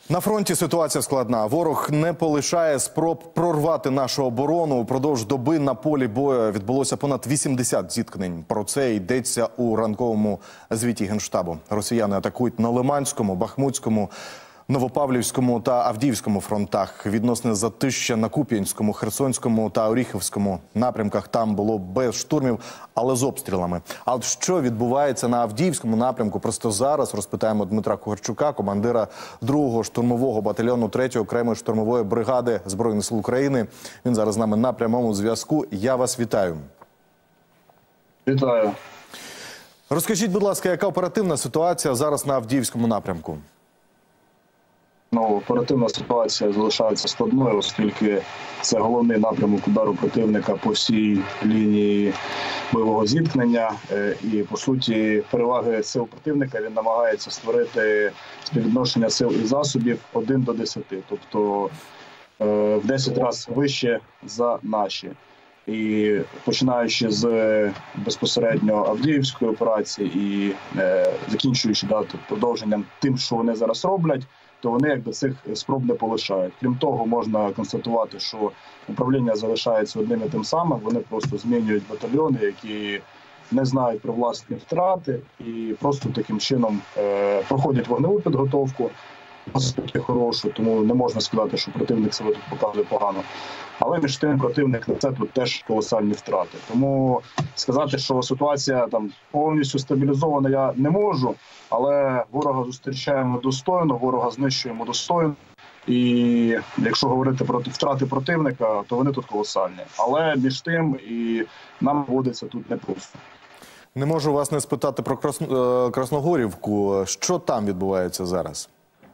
На фронті ситуація складна. Ворог не полишає спроб прорвати нашу оборону. Упродовж доби на полі бою відбулося понад 80 зіткнень. Про це йдеться у ранковому звіті Генштабу. Росіяни атакують на Лиманському, Бахмутському, Новопавлівському та Авдіївському фронтах. Відносне затища на Куп'янському, Херсонському та Оріхівському напрямках там було без штурмів, але з обстрілами. А от що відбувається на Авдіївському напрямку, просто зараз розпитаємо Дмитра Кугарчука, командира 2-го штурмового батальйону 3-ї окремої штурмової бригади Збройних сил України. Він зараз з нами на прямому зв'язку. Я вас вітаю. Вітаю. Розкажіть, будь ласка, яка оперативна ситуація зараз на Авдіївському напрямку? Оперативна ситуація залишається складною, оскільки це головний напрямок удару противника по всій лінії бойового зіткнення. І, по суті, переваги сил противника він намагається створити співвідношення сил і засобів 1 до 10. Тобто в 10 разів вище за наші. І починаючи з безпосередньо Авдіївської операції і закінчуючи продовженням тим, що вони зараз роблять, то вони якби цих спроб не полишають. Крім того, можна констатувати, що управління залишається одним і тим самим. Вони просто змінюють батальйони, які не знають про власні втрати і просто таким чином проходять вогневу підготовку, досить хорошу, тому не можна сказати, що противник себе тут показує погано. Але між тим противник несе тут теж колосальні втрати. Тому сказати, що ситуація там повністю стабілізована, я не можу, але ворога зустрічаємо достойно, ворога знищуємо достойно. І якщо говорити про втрати противника, то вони тут колосальні. Але між тим і нам доводиться тут непросто. Не можу вас не спитати про Красногорівку. Що там відбувається зараз?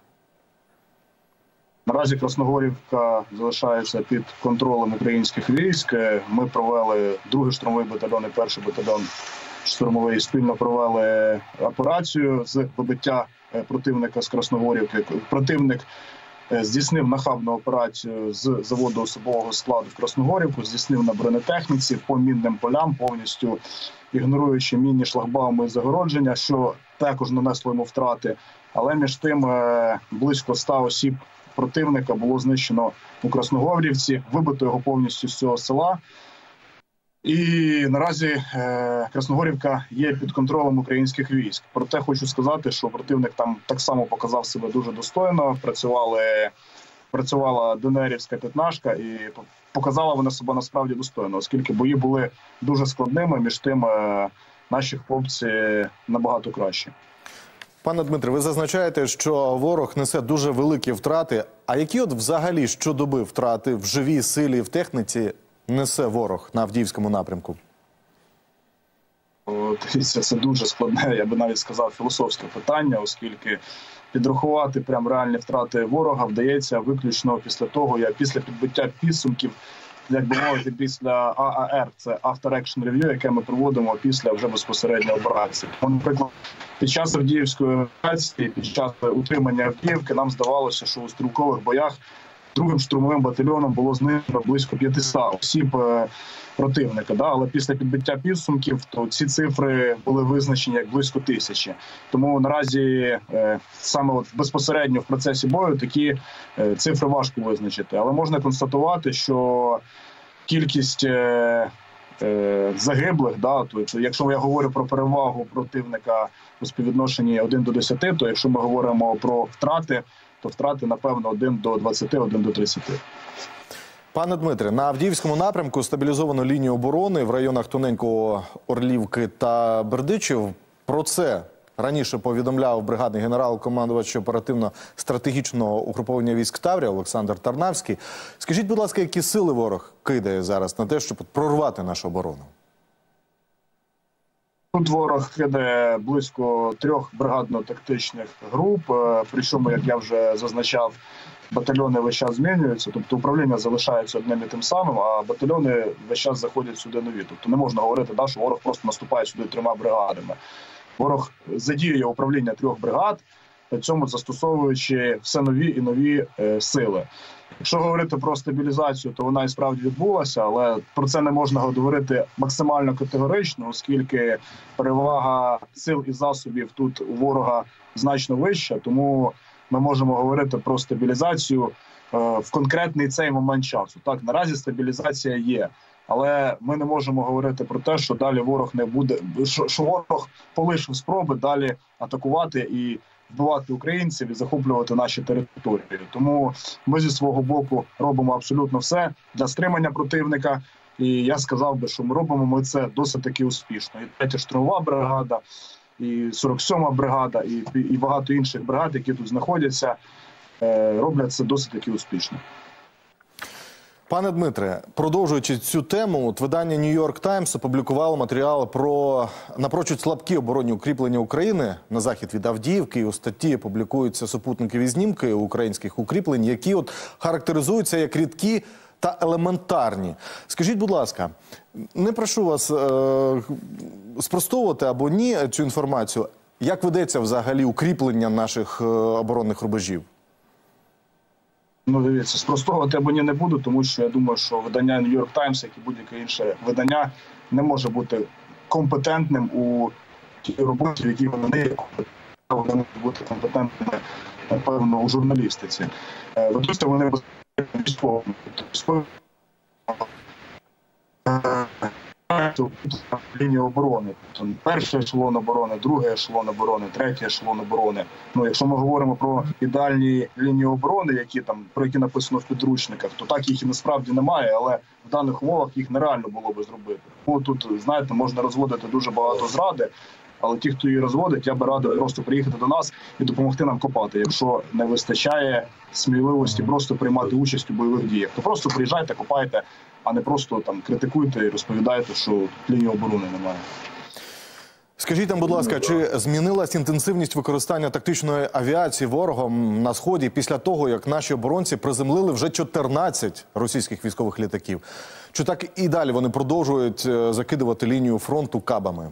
Наразі Красногорівка залишається під контролем українських військ. Ми провели 2-й штурмовий батальйон і 1-й батальйон штурмовий спільно провели операцію з вибиття противника з Красногорівки. Противник здійснив нахабну операцію з заводу особового складу в Красногорівку, здійснив на бронетехніці по мінним полям, повністю ігноруючи мінні шлагбауми і загородження, що також нанесло йому втрати. Але між тим близько 100 осіб противника було знищено у Красногорівці, вибито його повністю з цього села. І наразі Красногорівка є під контролем українських військ. Проте хочу сказати, що противник там так само показав себе дуже достойно. Працювала ДНРівська п'ятнашка і показала вона себе насправді достойно, оскільки бої були дуже складними, між тим наші хлопці набагато кращі. Пане Дмитре, ви зазначаєте, що ворог несе дуже великі втрати. А які от взагалі щодоби втрати в живій силі, в техніці несе ворог на Авдіївському напрямку? Дивіться, це дуже складне, я би навіть сказав, філософське питання, оскільки підрахувати прям реальні втрати ворога вдається виключно після того, після підбиття підсумків, як би мовити, після ААР, це After Action Review, яке ми проводимо після вже безпосередньо операції. Наприклад, під час Авдіївської операції, під час утримання Авдіївки, нам здавалося, що у стрілкових боях 2-м штурмовим батальйоном було знищено близько 500 осіб противника. Але після підбиття підсумків, то ці цифри були визначені як близько 1000. Тому наразі саме безпосередньо в процесі бою такі цифри важко визначити. Але можна констатувати, що кількість загиблих, тобто, якщо я говорю про перевагу противника у співвідношенні 1 до 10, то якщо ми говоримо про втрати, то втрати, напевно, 1 до 20, 1 до 30. Пане Дмитре, на Авдіївському напрямку стабілізовано лінію оборони в районах Тоненького, Орлівки та Бердичів. Про це раніше повідомляв бригадний генерал-командувач оперативно-стратегічного угруповання військ Таврія Олександр Тарнавський. Скажіть, будь ласка, які сили ворог кидає зараз на те, щоб прорвати нашу оборону? Тут ворог кидає близько 3 бригадно-тактичних груп, причому, як я вже зазначав, батальйони весь час змінюються, тобто управління залишається одним і тим самим, а батальйони весь час заходять сюди нові. Тобто не можна говорити, що ворог просто наступає сюди 3 бригадами. Ворог задіює управління 3 бригад, при цьому застосовуючи все нові і нові сили. Якщо говорити про стабілізацію, то вона і справді відбулася, але про це не можна говорити максимально категорично, оскільки перевага сил і засобів тут у ворога значно вища, тому ми можемо говорити про стабілізацію в конкретний цей момент часу. Так, наразі стабілізація є, але ми не можемо говорити про те, що далі ворог не буде, що ворог полишив спроби далі атакувати і вбивати українців і захоплювати наші території. Тому ми зі свого боку робимо абсолютно все для стримання противника. І я сказав би, що ми робимо це досить таки успішно. І 3-я штурмова бригада, і 47-ма бригада, і багато інших бригад, які тут знаходяться, роблять це досить таки успішно. Пане Дмитре, продовжуючи цю тему, видання New York Times опублікувало матеріал про напрочуд слабкі оборонні укріплення України на захід від Авдіївки. І у статті публікуються супутникові знімки українських укріплень, які характеризуються як рідкі та елементарні. Скажіть, будь ласка, не прошу вас спростовувати або ні цю інформацію. Як ведеться взагалі укріплення наших оборонних рубежів? Ну, дивіться, спростовувати або ні не буду, тому що я думаю, що видання New York Times, як і будь-яке інше видання, не може бути компетентним у тій роботі, в якій вони не є компетентними. Вони можуть бути компетентними, напевно, у журналістиці. Ведуться вони військовими. Лінію оборони. Перший ешелон оборони, другий ешелон оборони, третій ешелон оборони. Ну, якщо ми говоримо про ідеальні лінії оборони, про які написано в підручниках, то так їх і насправді немає, але в даних умовах їх нереально було би зробити. Ну, тут, знаєте, можна розводити дуже багато зради, але ті, хто її розводить, я би радив просто приїхати до нас і допомогти нам копати, якщо не вистачає сміливості просто приймати участь у бойових діях. То просто приїжджайте, копайте, а не просто там критикуйте і розповідаєте, що лінії оборони немає. Скажіть нам, будь ласка, чи змінилась інтенсивність використання тактичної авіації ворогом на Сході після того, як наші оборонці приземлили вже 14 російських військових літаків? Чи так і далі вони продовжують закидувати лінію фронту кабами?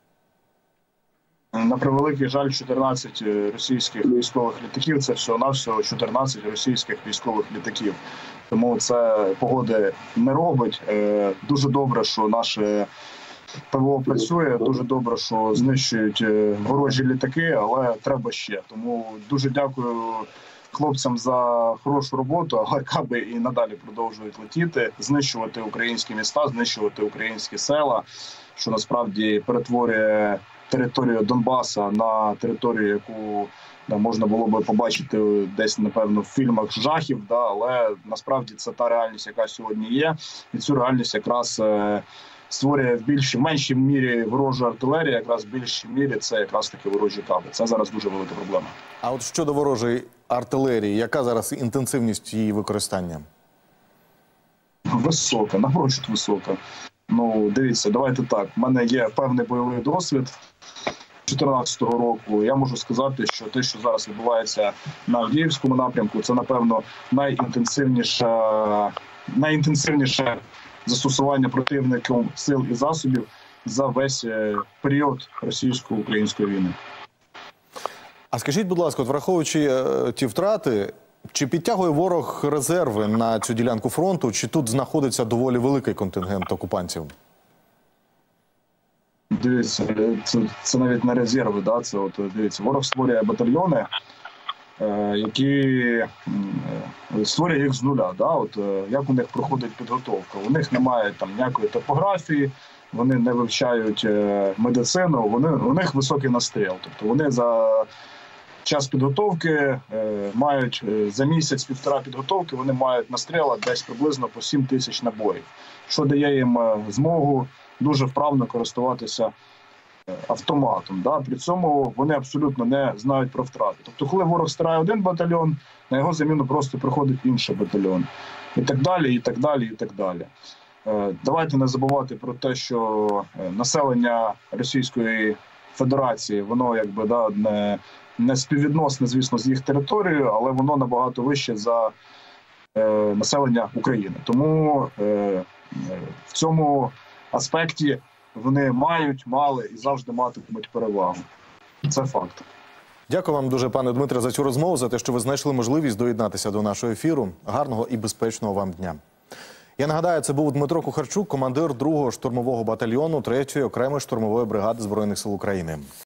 На превеликий жаль, 14 російських військових літаків – це всього-навсього 14 російських військових літаків. Тому це погоди не робить. Дуже добре, що наше ПВО працює, дуже добре, що знищують ворожі літаки, але треба ще. Тому дуже дякую хлопцям за хорошу роботу, але каби і надалі продовжують летіти, знищувати українські міста, знищувати українські села, що насправді перетворює територію Донбаса на територію, яку можна було би побачити десь, напевно, в фільмах жахів, але насправді це та реальність, яка сьогодні є. І цю реальність якраз створює в меншій мірі ворожа артилерія, якраз в більшій мірі це якраз таки ворожі каби. Це зараз дуже велика проблема. А от щодо ворожої артилерії, яка зараз інтенсивність її використання? Висока, напрочуд висока. Ну, дивіться, давайте так. У мене є певний бойовий досвід 2014 року. Я можу сказати, що те, що зараз відбувається на Авдіївському напрямку, це, напевно, найінтенсивніше застосування противником сил і засобів за весь період російсько-української війни. А скажіть, будь ласка, враховуючи ті втрати, чи підтягує ворог резерви на цю ділянку фронту, чи тут знаходиться доволі великий контингент окупантів? Дивіться, це навіть не резерви, да? Дивіться, ворог створює батальйони, які створює їх з нуля. Да? Як у них проходить підготовка? У них немає там ніякої топографії, вони не вивчають медицину, у них високий настріл. Тобто вони за час підготовки мають, за місяць-півтора підготовки, вони мають настріла десь приблизно по 7 тисяч набоїв, що дає їм змогу дуже вправно користуватися автоматом. Да? При цьому вони абсолютно не знають про втрати. Тобто, коли ворог стирає один батальйон, на його заміну просто приходить інший батальйон. І так далі, і так далі, і так далі. Давайте не забувати про те, що населення Російської Федерації, воно не співвідносне, звісно, з їх територією, але воно набагато вище за населення України. Тому в цьому аспекті вони мали і завжди матимуть перевагу. Це факт. Дякую вам дуже, пане Дмитре, за цю розмову, за те, що ви знайшли можливість доєднатися до нашого ефіру. Гарного і безпечного вам дня. Я нагадаю, це був Дмитро Кухарчук, командир 2-го штурмового батальйону 3-ї окремої штурмової бригади Збройних сил України.